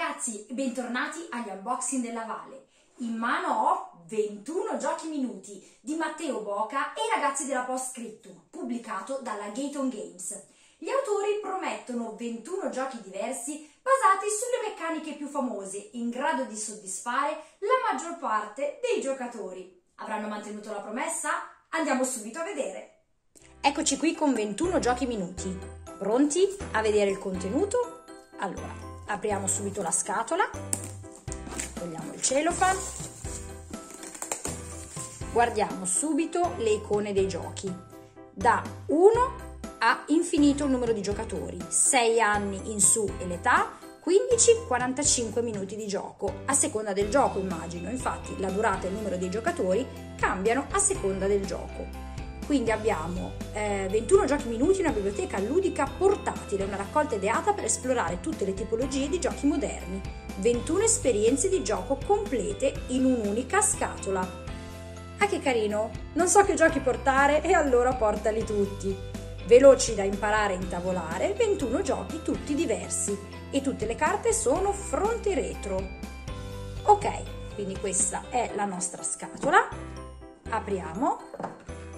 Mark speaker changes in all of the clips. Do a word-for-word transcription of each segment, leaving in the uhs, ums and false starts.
Speaker 1: ragazzi, bentornati agli unboxing della Vale. In mano ho ventuno giochi minuti di Matteo Boca e i ragazzi della Postscriptum, pubblicato dalla Gaton Games. Gli autori promettono ventuno giochi diversi basati sulle meccaniche più famose, in grado di soddisfare la maggior parte dei giocatori. Avranno mantenuto la promessa? Andiamo subito a vedere. Eccoci qui con ventuno giochi minuti. Pronti a vedere il contenuto? Allora, apriamo subito la scatola, togliamo il cellophane, guardiamo subito le icone dei giochi. Da uno a infinito il numero di giocatori, sei anni in su e l'età, quindici quarantacinque minuti di gioco, a seconda del gioco immagino, infatti la durata e il numero dei giocatori cambiano a seconda del gioco. Quindi abbiamo eh, ventuno giochi minuti, una biblioteca ludica portatile, una raccolta ideata per esplorare tutte le tipologie di giochi moderni, ventuno esperienze di gioco complete in un'unica scatola. Ah, che carino! Non so che giochi portare e allora portali tutti. Veloci da imparare e intavolare, ventuno giochi tutti diversi e tutte le carte sono fronte retro. Ok, quindi questa è la nostra scatola. Apriamo.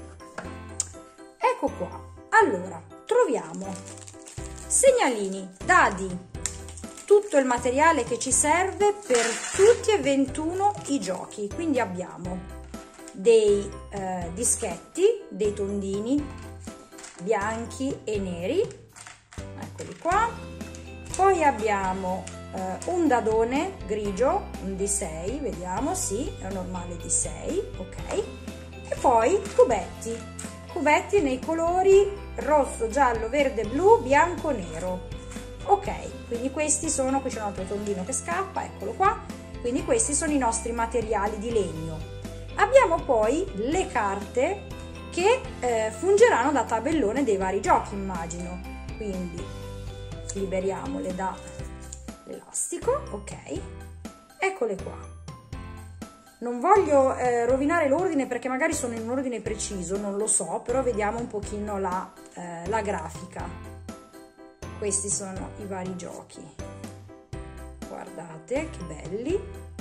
Speaker 1: Ecco qua, allora troviamo segnalini, dadi, tutto il materiale che ci serve per tutti e ventuno i giochi. Quindi abbiamo dei eh, dischetti, dei tondini bianchi e neri, eccoli qua. Poi abbiamo eh, un dadone grigio, un D sei, vediamo, sì, è un normale D sei, ok. E poi cubetti. Cubetti nei colori rosso, giallo, verde, blu, bianco, nero. Ok, quindi questi sono, qui c'è un altro tondino che scappa, eccolo qua, quindi questi sono i nostri materiali di legno. Abbiamo poi le carte che eh, fungeranno da tabellone dei vari giochi, immagino. Quindi liberiamole dall'elastico, ok, eccole qua. Non voglio eh, rovinare l'ordine perché magari sono in un ordine preciso, non lo so, però vediamo un pochino la, eh, la grafica. Questi sono i vari giochi. Guardate che belli.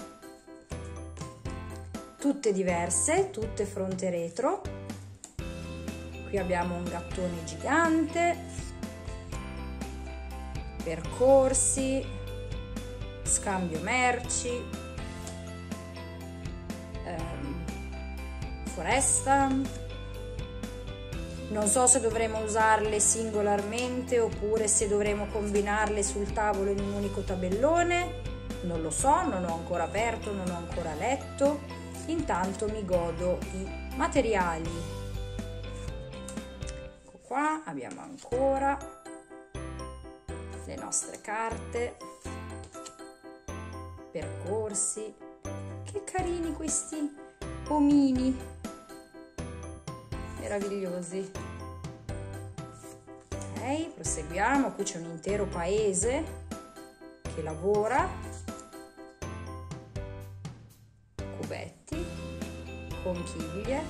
Speaker 1: Tutte diverse, tutte fronte retro. Qui abbiamo un gattone gigante, percorsi, scambio merci, foresta. Non so se dovremo usarle singolarmente oppure se dovremo combinarle sul tavolo in un unico tabellone, non lo so, non ho ancora aperto, non ho ancora letto. Intanto mi godo i materiali. Ecco qua, abbiamo ancora le nostre carte, percorsi. Che carini questi omini, meravigliosi. Ok, proseguiamo. Qui c'è un intero paese che lavora. Cubetti, conchiglie,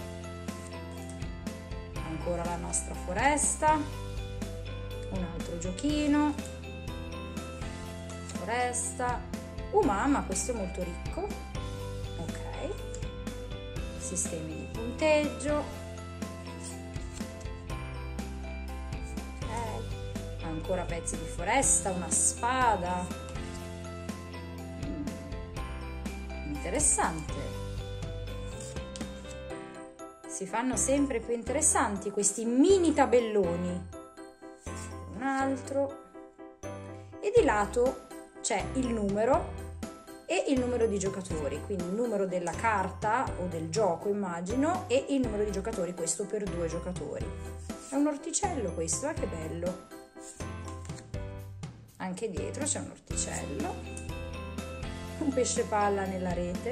Speaker 1: ancora la nostra foresta, un altro giochino, foresta. Uh, mamma, questo è molto ricco. Ok, sistemi di punteggio. Ancora pezzi di foresta, una spada. Mm. Interessante. Si fanno sempre più interessanti questi mini tabelloni. Un altro. E di lato c'è il numero e il numero di giocatori, quindi il numero della carta o del gioco immagino e il numero di giocatori, questo per due giocatori. È un orticello questo, eh, che bello. Anche dietro c'è un orticello, un pesce palla nella rete.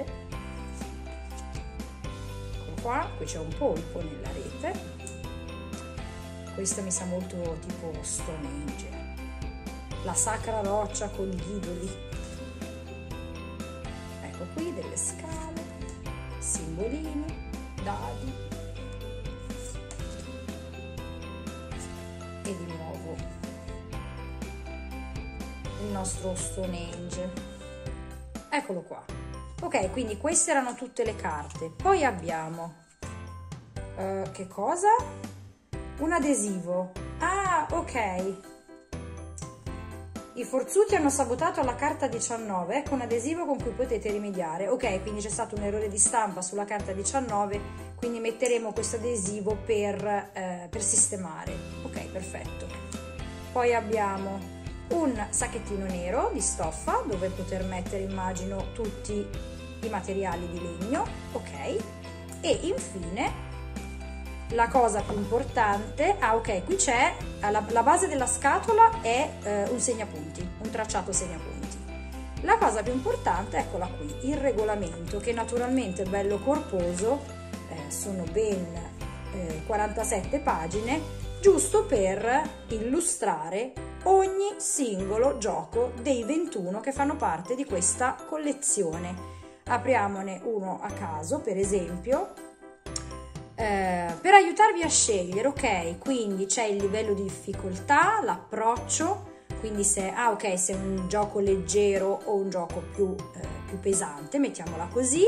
Speaker 1: Ecco qua, qui c'è un polpo nella rete. Questo mi sa molto tipo Stonehenge. La sacra roccia con gli idoli. Ecco qui delle scale, simbolini, dadi. E di nuovo il nostro Stonehenge. eccolo qua. Ok, quindi queste erano tutte le carte. Poi abbiamo uh, che cosa? Un adesivo. Ah, ok. I forzuti hanno sabotato la carta diciannove, ecco un adesivo con cui potete rimediare. Ok, quindi c'è stato un errore di stampa sulla carta diciannove, quindi metteremo questo adesivo per, eh, per sistemare. Ok, perfetto. Poi abbiamo un sacchettino nero di stoffa dove poter mettere, immagino, tutti i materiali di legno. Ok, e infine la cosa più importante, ah ok, qui c'è, la, la base della scatola è eh, un segnapunti, un tracciato segnapunti. La cosa più importante, eccola qui, il regolamento, che naturalmente è bello corposo, eh, sono ben eh, quarantasette pagine, giusto per illustrare ogni singolo gioco dei ventuno che fanno parte di questa collezione. Apriamone uno a caso, per esempio. Eh, per aiutarvi a scegliere, ok, quindi c'è il livello di difficoltà, l'approccio, quindi se, ah, okay, se è un gioco leggero o un gioco più, eh, più pesante, mettiamola così,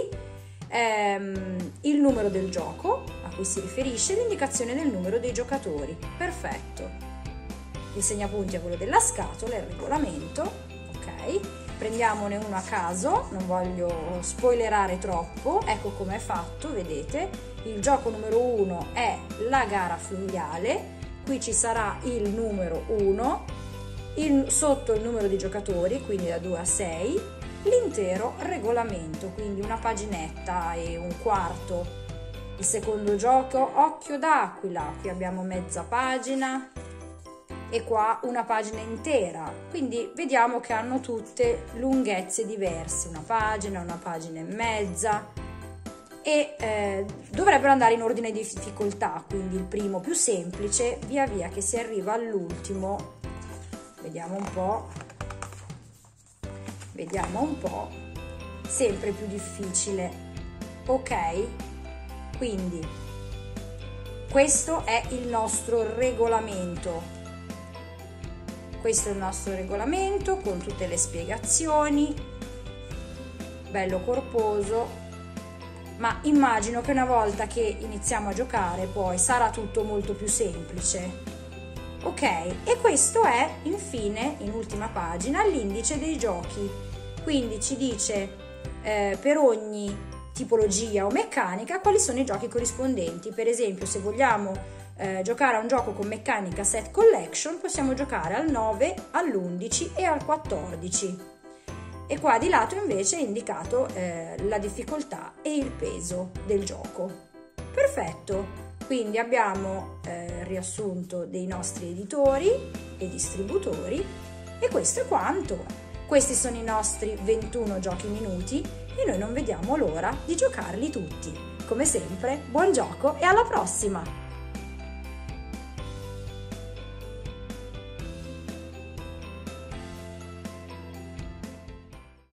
Speaker 1: ehm, il numero del gioco a cui si riferisce, l'indicazione del numero dei giocatori. Perfetto. Il segnapunti è quello della scatola, il regolamento, ok. Prendiamone uno a caso, non voglio spoilerare troppo, ecco come è fatto, vedete. Il gioco numero uno è la gara fluviale, qui ci sarà il numero uno, il, sotto il numero di giocatori, quindi da due a sei, l'intero regolamento, quindi una paginetta e un quarto. Il secondo gioco, Occhio d'Aquila, qui abbiamo mezza pagina e qua una pagina intera, quindi vediamo che hanno tutte lunghezze diverse, una pagina, una pagina e mezza, e eh, dovrebbero andare in ordine di difficoltà, quindi il primo più semplice, via via che si arriva all'ultimo, vediamo un po', vediamo un po', sempre più difficile. Ok, quindi questo è il nostro regolamento. Questo è il nostro regolamento con tutte le spiegazioni, bello corposo, ma immagino che una volta che iniziamo a giocare poi sarà tutto molto più semplice. Ok, e questo è infine, in ultima pagina, l'indice dei giochi, quindi ci dice eh, per ogni tipologia o meccanica quali sono i giochi corrispondenti. Per esempio, se vogliamo Eh, giocare a un gioco con meccanica set collection, possiamo giocare al nove, all'undici e al quattordici, e qua di lato invece è indicato eh, la difficoltà e il peso del gioco. Perfetto, quindi abbiamo eh, riassunto dei nostri editori e distributori e questo è quanto. Questi sono i nostri ventuno giochi minuti e noi non vediamo l'ora di giocarli tutti. Come sempre, buon gioco e alla prossima!